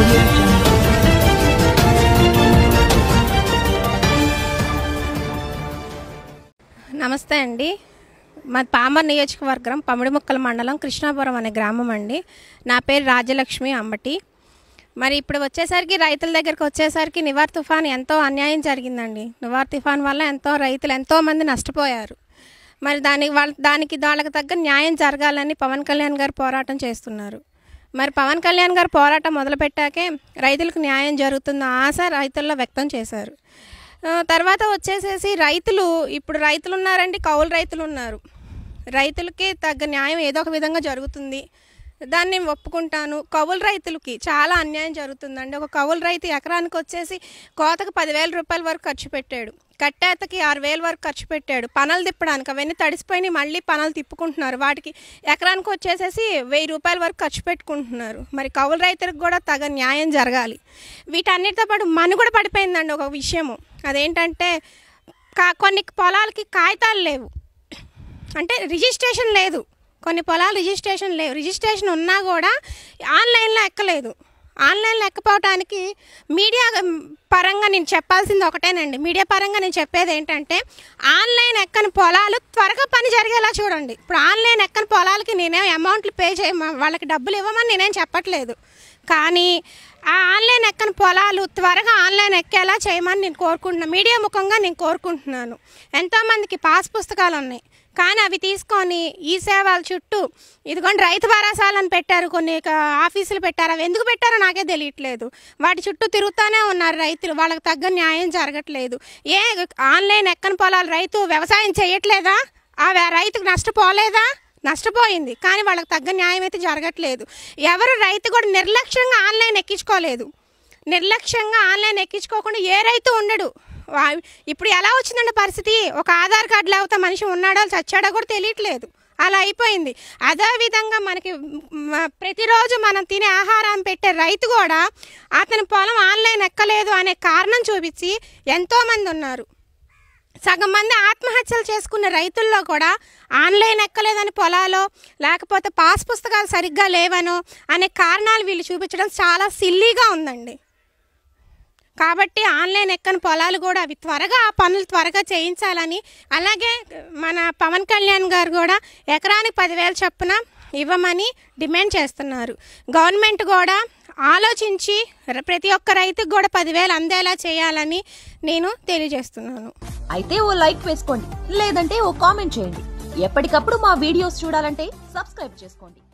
Audio Jungle. నమస్తే అండి. మా పామర్ నియోజకవర్గం పమిడిముక్కల మండలం కృష్ణాపురం అనే గ్రామం అండి. నా పేరు రాజలక్ష్మి అంబటి. మరి ఇప్పుడు వచ్చేసరికి రైతుల దగ్గరికి వచ్చేసరికి నివార్ తుఫాన్ ఎంతో అన్యాయం జరిగిందండి. నివార్ తుఫాన్ వల్ల రైతులు ఎంతోమంది నష్టపోయారు. మరి దానికి వాళ్ళకి తగ్గ న్యాయం జరగాలని పవన్ కళ్యాణ్ గారు పోరాటం చేస్తున్నారు. మరి పవన్ కళ్యాణ్ గారు పోరాటం మొదలుపెట్టాకే రైతులకు న్యాయం జరుగుతున్న ఆశ రైతుల్లో వ్యక్తం చేశారు. తర్వాత వచ్చేసేసి ఇప్పుడు రైతులు ఉన్నారండి, కౌలు రైతులు ఉన్నారు. రైతులకి తగ్గ న్యాయం ఏదో ఒక విధంగా జరుగుతుంది, దాన్ని నేను ఒప్పుకుంటాను. కౌలు రైతులకి చాలా అన్యాయం జరుగుతుందండి. ఒక కౌలు రైతు ఎకరానికి వచ్చేసి కోతకు 10,000 రూపాయల వరకు ఖర్చు పెట్టాడు, కట్టేతకి 6,000 వరకు ఖర్చు పెట్టాడు. పనలు తిప్పడానికి అవన్నీ తడిసిపోయి మళ్ళీ పనలు తిప్పుకుంటున్నారు. వాటికి ఎకరానికి వచ్చేసేసి 1,000 రూపాయల వరకు ఖర్చు పెట్టుకుంటున్నారు. మరి కౌలు రైతులకు కూడా తగ న్యాయం జరగాలి. వీటన్నిటితో పాటు మనుగడ పడిపోయిందండి ఒక విషయము. అదేంటంటే కొన్ని పొలాలకి కాగితాలు లేవు, అంటే రిజిస్ట్రేషన్ లేదు. కొన్ని పొలాలు రిజిస్ట్రేషన్ లేవు. రిజిస్ట్రేషన్ ఉన్నా కూడా ఆన్లైన్లో ఎక్కలేదు. ఆన్లైన్లో ఎక్కపోవటానికి మీడియా పరంగా నేను చెప్పాల్సింది ఒకటేనండి. మీడియా పరంగా నేను చెప్పేది ఏంటంటే, ఆన్లైన్ ఎక్కని పొలాలు త్వరగా పని జరిగేలా చూడండి. ఇప్పుడు ఆన్లైన్ ఎక్కని పొలాలకి నేనేం అమౌంట్లు పే వాళ్ళకి డబ్బులు ఇవ్వమని నేనేం చెప్పట్లేదు. కానీ ఆ ఆన్లైన్ ఎక్కని పొలాలు త్వరగా ఆన్లైన్ ఎక్కేలా చేయమని నేను కోరుకుంటున్నాను. మీడియా ముఖంగా నేను కోరుకుంటున్నాను. ఎంతోమందికి పాస్ పుస్తకాలు ఉన్నాయి, కానీ అవి తీసుకొని ఈ సేవల చుట్టూ ఇదిగోండి రైతు భరోసాలను పెట్టారు, కొన్ని ఆఫీసులు పెట్టారు. అవి ఎందుకు పెట్టారో నాకే తెలియట్లేదు. వాటి చుట్టూ తిరుగుతూనే ఉన్నారు రైతులు. వాళ్ళకి తగ్గ న్యాయం జరగట్లేదు. ఆన్లైన్ ఎక్కని పొలాలు రైతు వ్యవసాయం చేయట్లేదా? ఆ రైతుకు నష్టపోలేదా? నష్టపోయింది, కానీ వాళ్ళకి తగ్గ న్యాయం అయితే జరగట్లేదు. ఎవరు రైతు కూడా నిర్లక్ష్యంగా ఆన్లైన్ ఎక్కించుకోలేదు. నిర్లక్ష్యంగా ఆన్లైన్ ఎక్కించుకోకుండా ఏ రైతు ఉండడు. ఇప్పుడు ఎలా వచ్చిందండి పరిస్థితి? ఒక ఆధార్ కార్డు లేకపోతే మనిషి ఉన్నాడో చచ్చాడో కూడా తెలియట్లేదు. అలా అయిపోయింది. అదేవిధంగా మనకి ప్రతిరోజు మనం తినే ఆహారం పెట్టే రైతు కూడా అతని పొలం ఆన్లైన్ ఎక్కలేదు అనే కారణం చూపించి ఎంతోమంది ఉన్నారు. సగం మంది ఆత్మహత్యలు చేసుకున్న రైతుల్లో కూడా ఆన్లైన్ ఎక్కలేదని పొలాలో, లేకపోతే పాస్ పుస్తకాలు సరిగ్గా లేవనో అనే కారణాలు వీళ్ళు చూపించడం చాలా సిల్లీగా ఉందండి. కాబట్టి ఆన్లైన్ ఎక్కని పొలాలు కూడా అవి త్వరగా ఆ పనులు త్వరగా చేయించాలని, అలాగే మన పవన్ కళ్యాణ్ గారు కూడా ఎకరానికి 10,000 చొప్పున ఇవ్వమని డిమాండ్ చేస్తున్నారు. గవర్నమెంట్ కూడా ఆలోచించి ప్రతి ఒక్క రైతుకు కూడా 10,000 అందేలా చేయాలని నేను తెలియజేస్తున్నాను. అయితే ఓ లైక్ వేసుకోండి, లేదంటే ఓ కామెంట్ చేయండి. ఎప్పటికప్పుడు మా వీడియోస్ చూడాలంటే సబ్స్క్రైబ్ చేసుకోండి.